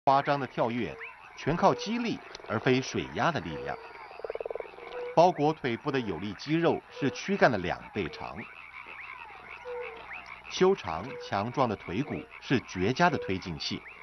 夸张的跳跃全靠肌力，而非水压的力量。包裹腿部的有力肌肉是躯干的2倍长。修长强壮的腿骨是绝佳的推进器。